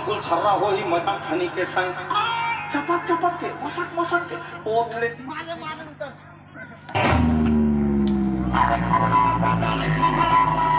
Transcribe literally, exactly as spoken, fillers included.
फूल छर्रा हो ही मजा खानी के संग चपक चपक के मसक मसक के पोतले मारे मारे उतर